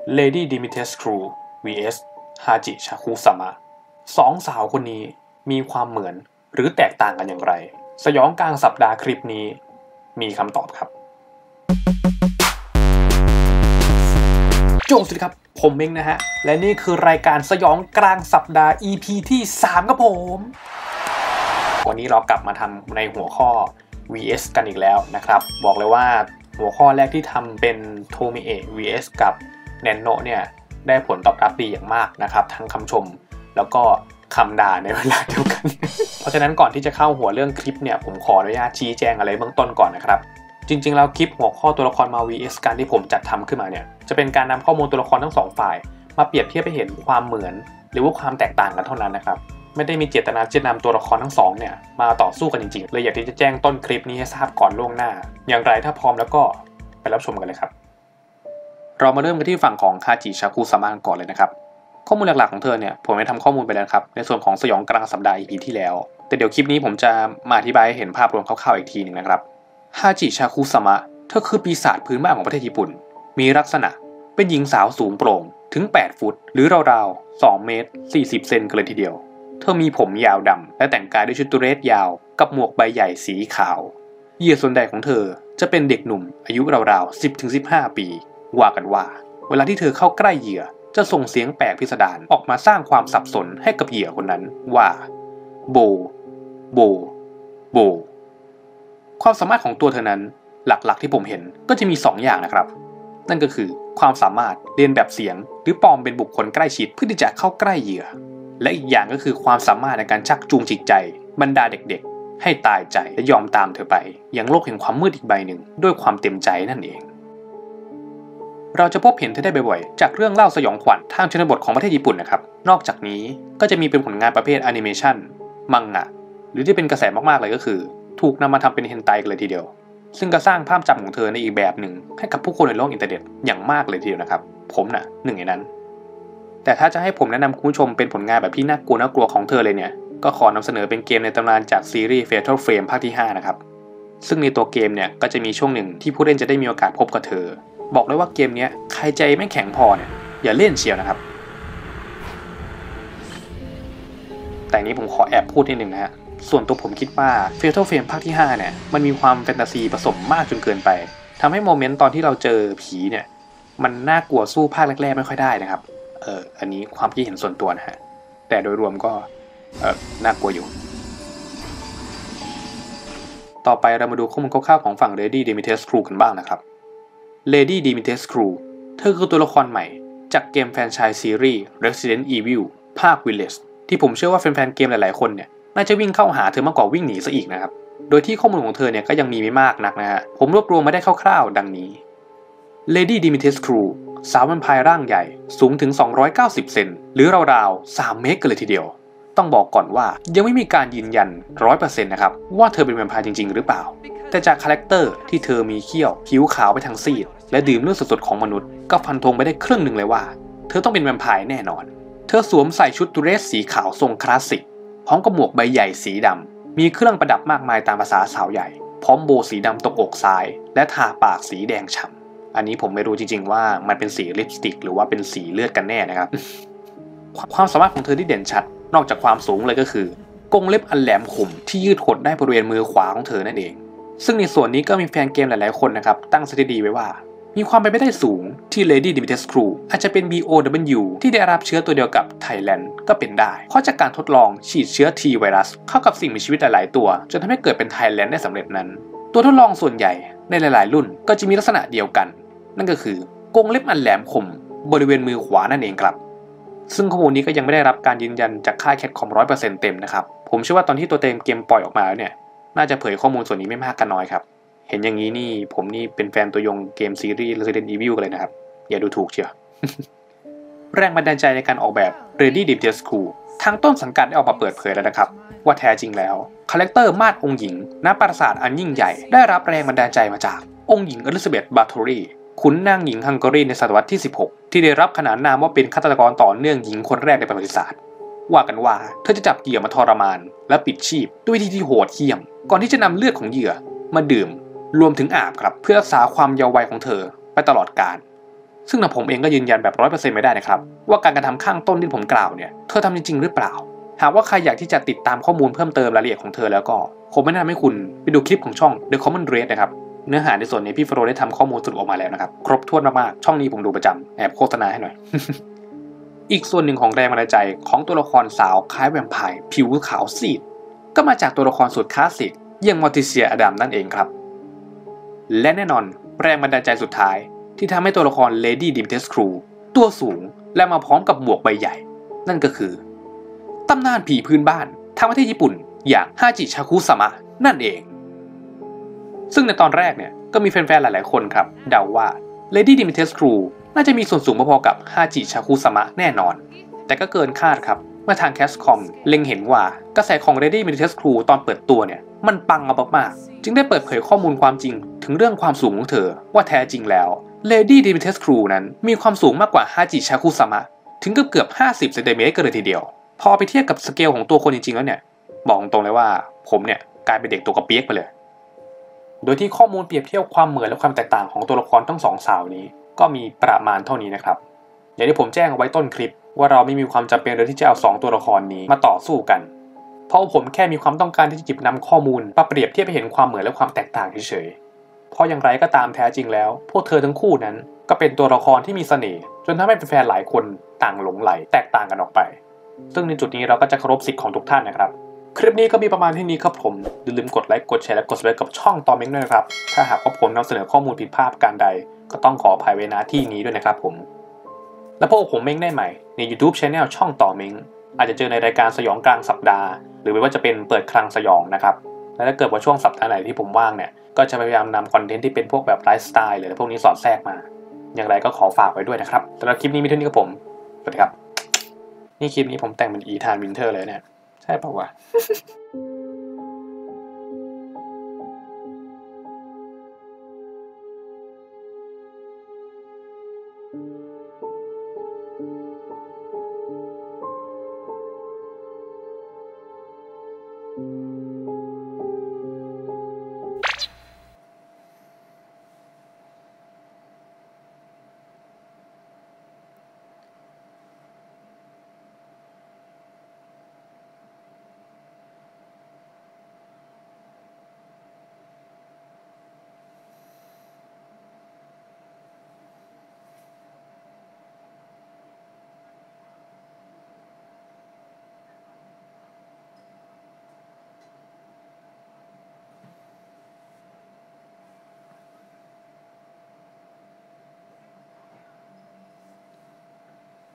Lady Dimitrescu vs ฮาจิชาคุสามะสองสาวคนนี้มีความเหมือนหรือแตกต่างกันอย่างไรสยองกลางสัปดาห์คลิปนี้มีคำตอบครับสวัสดีครับผมเองนะฮะและนี่คือรายการสยองกลางสัปดาห์ EP ที่3ครับผมวันนี้เรากลับมาทำในหัวข้อ vs กันอีกแล้วนะครับบอกเลยว่าหัวข้อแรกที่ทำเป็นโทมิเอะ vs กับแนนโนะเนี่ยได้ผลตอบรับดีอย่างมากนะครับทั้งคำชมแล้วก็คำด่าในเวลาเดียวกัน เพราะฉะนั้นก่อนที่จะเข้าหัวเรื่องคลิปเนี่ยผมขออนุญาตชี้แจงอะไรเบื้องต้นก่อนนะครับจริงๆแล้วคลิปหัวข้อตัวละครมา vs กันที่ผมจัดทำขึ้นมาเนี่ยจะเป็นการนำข้อมูลตัวละครทั้งสองฝ่ายมาเปรียบเทียบให้เห็นความเหมือนหรือว่าความแตกต่างกันเท่านั้นนะครับไม่ได้มีเจตนาจะนำตัวละครทั้งสองเนี่ยมาต่อสู้กันจริงๆเลยอยากที่จะแจ้งต้นคลิปนี้ให้ทราบก่อนล่วงหน้าอย่างไรถ้าพร้อมแล้วก็ไปรับชมกันเลยครับเรามาเริ่มกันที่ฝั่งของคาจิชาคุสามะก่อนเลยนะครับข้อมูลหลักๆของเธอเนี่ยผมได้ทำข้อมูลไปแล้วครับในส่วนของสยองกลางสัปดาห์ EP ที่แล้วแต่เดี๋ยวคลิปนี้ผมจะมาอธิบายให้เห็นภาพรวมคร่าวๆอีกทีนึงนะครับฮาจิชาคุสามะเธอคือปีศาจพื้นบ้านของประเทศญี่ปุ่นมีลักษณะเป็นหญิงสาวสูงโปร่งถึง8ฟุตหรือราวๆ2เมตร40เซนกันเลยทีเดียวเธอมีผมยาวดำและแต่งกายด้วยชุดเดรสยาวกับหมวกใบใหญ่สีขาวเหยื่อส่วนใหญ่ของเธอจะเป็นเด็กหนุ่มอายุราวๆ 10-15 ปีว่ากันว่าเวลาที่เธอเข้าใกล้เหยื่อจะส่งเสียงแปลกพิสดารออกมาสร้างความสับสนให้กับเหยื่อคนนั้นว่าโบโบโบความสามารถของตัวเธอนั้นหลักๆที่ผมเห็นก็จะมี2อย่างนะครับนั่นก็คือความสามารถเรียนแบบเสียงหรือปลอมเป็นบุคคลใกล้ชิดเพื่อที่จะเข้าใกล้เหยื่อและอีกอย่างก็คือความสามารถในการชักจูงจิตใจบรรดาเด็กๆให้ตายใจและยอมตามเธอไปยังโลกแห่งความมืดอีกใบหนึ่งด้วยความเต็มใจนั่นเองเราจะพบเห็นเธอได้บ่อยๆจากเรื่องเล่าสยองขวัญทางชนบทของประเทศญี่ปุ่นนะครับนอกจากนี้ก็จะมีเป็นผลงานประเภทแอนิเมชันมังงะหรือที่เป็นกระแสมากๆเลยก็คือถูกนำมาทำเป็นเฮนไตกันเลยทีเดียวซึ่งก็สร้างภาพจำของเธอในอีกแบบหนึ่งให้กับผู้คนในโลกอินเทอร์เน็ตอย่างมากเลยทีเดียวนะครับผมน่ะหนึ่งในนั้นแต่ถ้าจะให้ผมแนะนำคุณผู้ชมเป็นผลงานแบบที่น่ากลัวของเธอเลยเนี่ยก็ขอนำเสนอเป็นเกมในตำนานจากซีรีส์ Fatal Frame ภาคที่5นะครับซึ่งในตัวเกมเนี่ยก็จะมีช่วงหนึ่งที่ผู้เล่นจะได้มีโอกาสพบกับเธอบอกเลยว่าเกมนี้ใครใจไม่แข็งพอเนี่ยอย่าเล่นเชียวนะครับแต่นี้ผมขอแอบพูดนิดนึงนะฮะส่วนตัวผมคิดว่า Fatal Frame ภาคที่5เนี่ยมันมีความแฟนตาซีผสมมากจนเกินไปทำให้โมเมนต์ตอนที่เราเจอผีเนี่ยมันน่ากลัวสู้ภาคแรกๆไม่ค่อยได้นะครับอันนี้ความคิดเห็นส่วนตัวนะฮะแต่โดยรวมก็น่ากลัวอยู่ต่อไปเรามาดูข้อมูลคร่าวๆของฝั่ง Lady Dimitrescu กันบ้างนะครับ Lady Dimitrescu เธอคือตัวละครใหม่จากเกมแฟรนไชส์ซีรีส์ Resident Evil ภาค Village ที่ผมเชื่อว่าแฟนๆเกมหลายๆคนเนี่ยน่าจะวิ่งเข้าหาเธอมากกว่าวิ่งหนีซะอีกนะครับโดยที่ข้อมูลของเธอเนี่ยก็ยังมีไม่มากนักนะฮะผมรวบรวมมาได้คร่าวๆดังนี้ Lady Dimitrescu สาวแวมไพร์ร่างใหญ่สูงถึง290เซนหรือราวๆ3เมตรกันเลยทีเดียวต้องบอกก่อนว่ายังไม่มีการยืนยัน 100% นะครับว่าเธอเป็นแวมไพร์จริงๆหรือเปล่าแต่จากคาแรคเตอร์ที่เธอมีเขี้ยวผิวขาวไปทางซีดและดื่มเลือดสดๆของมนุษย์ก็ฟันธงไปได้ครึ่งหนึ่งเลยว่าเธอต้องเป็นแวมไพร์แน่นอนเธอสวมใส่ชุดเดรสสีขาวทรงคลาสสิกพร้อมกับหมวกใบใหญ่สีดำมีเครื่องประดับมากมายตามภาษาสาวใหญ่พร้อมโบสีดำตรงอกซ้ายและทาปากสีแดงฉ่ำอันนี้ผมไม่รู้จริงๆว่ามันเป็นสีลิปสติกหรือว่าเป็นสีเลือดกันแน่นะครับ ความสามารถของเธอที่เด่นชัดนอกจากความสูงเลยก็คือกรงเล็บอันแหลมคมที่ยืดหดได้บริเวณมือขวาของเธอนั่นเองซึ่งในส่วนนี้ก็มีแฟนเกมหลายๆคนนะครับตั้งสถิติไว้ว่ามีความเป็นไปได้สูงที่ Lady Dimitrescu อาจจะเป็น BOW ที่ได้รับเชื้อตัวเดียวกับ Thailand ก็เป็นได้เพราะจากการทดลองฉีดเชื้อ T ไวรัสเข้ากับสิ่งมีชีวิตหลายๆตัวจนทำให้เกิดเป็น Thailand ได้สำเร็จนั้นตัวทดลองส่วนใหญ่ในหลายๆรุ่นก็จะมีลักษณะเดียวกันนั่นก็คือกรงเล็บอันแหลมคมบริเวณมือขวานั่นเองครับซึ่งข้อมูลนี้ก็ยังไม่ได้รับการยืนยันจากค่าย Capcom 100% เต็มนะครับผมเชื่อว่าตอนที่ตัวเต็มเกมปล่อยออกมาแล้วเนี่ยน่าจะเผยข้อมูลส่วนนี้ไม่มากก็น้อยครับเห็นอย่างนี้นี่ผมนี่เป็นแฟนตัวยงเกมซีรีส์ Resident Evil กันเลยนะครับอย่าดูถูกเชียว แรงบันดาลใจในการออกแบบ Lady Dimitrescu ทางต้นสังกัดได้ออกมาเปิดเผยแล้วนะครับว่าแท้จริงแล้วคาแรคเตอร์มาดองค์หญิงณปราสาทอันยิ่งใหญ่ได้รับแรงบันดาลใจมาจากองค์หญิงอลิซาเบธ บาโธรีขุนนางหญิงฮังการีในศตวรรษที่16ที่ได้รับขนานนามว่าเป็นฆาตกรต่อเนื่องหญิงคนแรกในประวัติศาสตร์ว่ากันว่าเธอจะจับเหยื่อมาทรมานและปิดชีพด้วยวิธีที่โหดเหี้ยมก่อนที่จะนำเลือดของเหยื่อมาดื่มรวมถึงอาบครับเพื่อรักษาความเยาว์วัยของเธอไปตลอดกาลซึ่งผมเองก็ยืนยันแบบ 100% ไม่ได้นะครับว่าการกระทำข้างต้นที่ผมกล่าวเนี่ยเธอทำจริงๆหรือเปล่าหากว่าใครอยากที่จะติดตามข้อมูลเพิ่มเติมรายละเอียดของเธอแล้วก็ผมแนะนำให้คุณไปดูคลิปของช่อง The Common Thread นะครับเนื้อหาในส่วนนี้พี่ฟโรได้ทำข้อมูลสรุปออกมาแล้วนะครับครบถ้วนมากๆช่องนี้ผมดูประจำแอบโฆษณาให้หน่อย อีกส่วนหนึ่งของแรงบันดาลใจของตัวละครสาวคล้ายแวมไพร์ผิวขาวซีดก็มาจากตัวละครสุดคลาสสิกอย่างมอร์ติเซียอดัมนั่นเองครับและแน่นอนแรงบันดาลใจสุดท้ายที่ทำให้ตัวละครเลดี้ดิมิเทสครูตัวสูงและมาพร้อมกับหมวกใบใหญ่นั่นก็คือตำนานผีพื้นบ้านทางประเทศญี่ปุ่นอย่างฮาจิชาคุสมะนั่นเองซึ่งในตอนแรกเนี่ยก็มีแฟนๆหลายๆคนครับเดาว่า Lady Dimitrescu น่าจะมีส่วนสูงพอๆกับฮาจิชาคุสมะแน่นอนแต่ก็เกินคาดครับเมื่อทางแคสคอมเล็งเห็นว่ากระแสของ Lady Dimitrescu ตอนเปิดตัวเนี่ยมันปังมากๆจึงได้เปิดเผยข้อมูลความจริงถึงเรื่องความสูงของเธอว่าแท้จริงแล้ว Lady Dimitrescu นั้นมีความสูงมากกว่าฮาจิชาคุสมะถึงเกือบ50 เซนติเมตรกันเลยทีเดียวพอไปเทียบกับสเกลของตัวคนจริงๆแล้วเนี่ยบอกตรงเลยว่าผมเนี่ยกลายเป็นเด็กตัวกระเปียกไปเลยโดยที่ข้อมูลเปรียบเทียบความเหมือนและความแตกต่างของตัวละครทั้งสองสาวนี้ก็มีประมาณเท่านี้นะครับอย่างที่ผมแจ้งเอาไว้ต้นคลิปว่าเราไม่มีความจำเป็นเลยที่จะเอา2ตัวละครนี้มาต่อสู้กันเพราะผมแค่มีความต้องการที่จะหยิบนำข้อมูลมาเปรียบเทียบให้เห็นความเหมือนและความแตกต่างเฉยๆเพราะอย่างไรก็ตามแท้จริงแล้วพวกเธอทั้งคู่นั้นก็เป็นตัวละครที่มีเสน่ห์จนทำให้แฟนๆหลายคนต่างหลงไหลแตกต่างกันออกไปซึ่งในจุดนี้เราก็จะเคารพสิทธิ์ของทุกท่านนะครับคลิปนี้ก็มีประมาณที่นี้ครับผมอย่าลืมกดไลค์กดแชร์และกด subscribe กับช่องตอมเม้งด้วยนะครับถ้าหากว่าผมนำเสนอข้อมูลผิดพลาดการใดก็ต้องขออภัยไว้ณที่นี้ด้วยนะครับผมและพวกผมเม้งได้ใหม่ใน YouTube Channel ช่องต่อเม้งอาจจะเจอในรายการสยองกลางสัปดาห์หรือไม่ว่าจะเป็นเปิดคลังสยองนะครับและถ้าเกิดว่าช่วงสัปดาห์ไหนที่ผมว่างเนี่ยก็จะพยายามนำคอนเทนต์ที่เป็นพวกแบบไลฟ์สไตล์หรืออะไรพวกนี้สอดแทรกมาอย่างไรก็ขอฝากไว้ด้วยนะครับสำหรับคลิปนี้มีเท่านี้ครับผมสวัสดีครับนี่คลิปนี้ผมแต่งเป็นอีธานวินเทอร์เลยเนี่ยใช่ป่าววะ